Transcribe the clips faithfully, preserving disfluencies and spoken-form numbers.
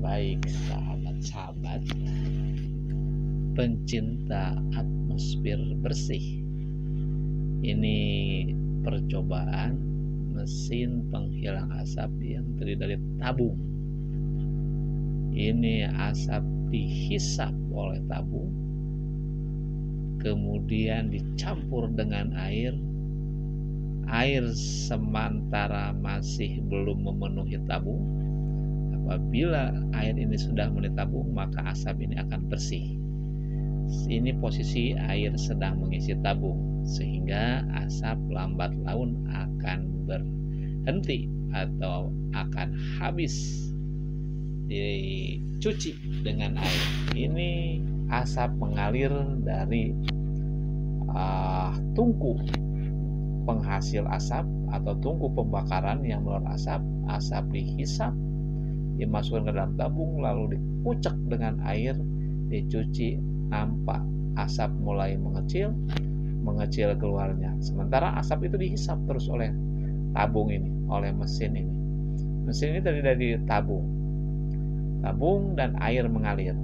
baik sahabat-sahabat pencinta atmosfer bersih. Ini percobaan mesin penghilang asap yang terdiri dari tabung. Ini asap dihisap oleh tabung, kemudian dicampur dengan air. Air sementara masih belum memenuhi tabung. Apabila air ini sudah memenuhi tabung, maka asap ini akan bersih. Ini posisi air sedang mengisi tabung, sehingga asap lambat laun akan berhenti atau akan habis dicuci dengan air. Ini asap mengalir dari uh, tungku penghasil asap atau tungku pembakaran yang mengeluarkan asap. Asap dihisap, dimasukkan ke dalam tabung, lalu dikucek dengan air, dicuci. Nampak asap mulai mengecil, mengecil keluarnya. Sementara asap itu dihisap terus oleh tabung ini, oleh mesin ini. Mesin ini terdiri dari tabung, tabung dan air mengalir.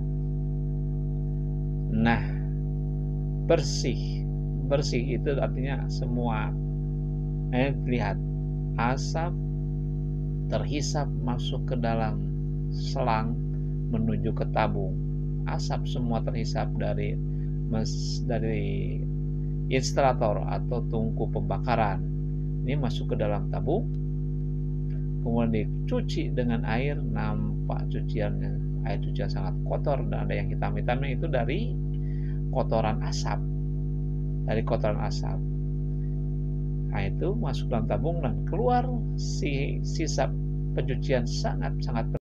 Nah, bersih, bersih itu artinya semua. Eh, lihat, asap terhisap masuk ke dalam selang menuju ke tabung. Asap semua terhisap dari mes, dari instalator atau tungku pembakaran. Ini masuk ke dalam tabung, kemudian dicuci dengan air. Nampak cuciannya, air cucian sangat kotor dan ada yang hitam-hitamnya, itu dari kotoran asap, dari kotoran asap. Nah, itu masuk dalam tabung dan keluar si sisa pencucian sangat-sangat